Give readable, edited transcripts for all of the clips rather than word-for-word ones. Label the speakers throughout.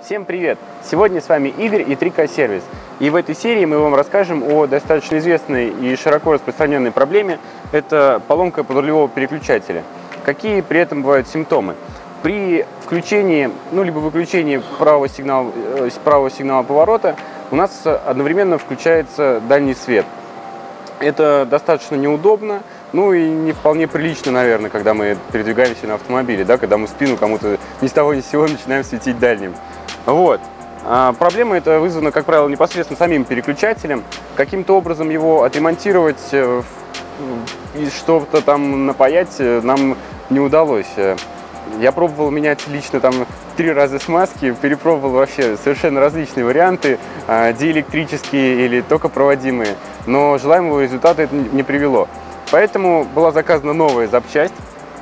Speaker 1: Всем привет! Сегодня с вами Игорь и 3К Сервис. И в этой серии мы вам расскажем о достаточно известной и широко распространенной проблеме. Это поломка подрулевого переключателя. Какие при этом бывают симптомы? При включении, либо выключении правого сигнала поворота у нас одновременно включается дальний свет. Это достаточно неудобно, и не вполне прилично, наверное, когда мы передвигаемся на автомобиле, когда мы спину кому-то ни с того ни с сего начинаем светить дальним. Проблема эта вызвана, как правило, непосредственно самим переключателем. Каким-то образом его отремонтировать и что-то там напаять нам не удалось. Я пробовал менять лично 3 раза смазки, перепробовал вообще совершенно различные варианты, диэлектрические или токопроводимые, но желаемого результата это не привело. Поэтому была заказана новая запчасть.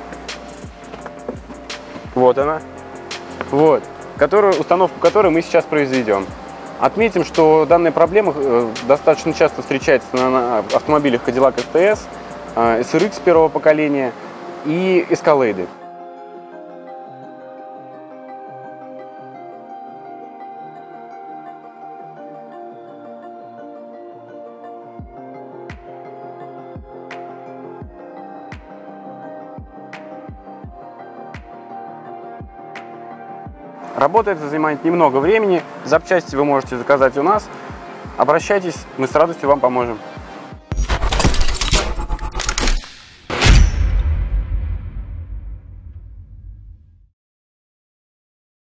Speaker 1: Вот она. Установку которой мы сейчас произведем. Отметим, что данная проблема достаточно часто встречается на автомобилях Cadillac STS, SRX первого поколения и Escalade. Работа эта занимает немного времени, запчасти вы можете заказать у нас. Обращайтесь, мы с радостью вам поможем.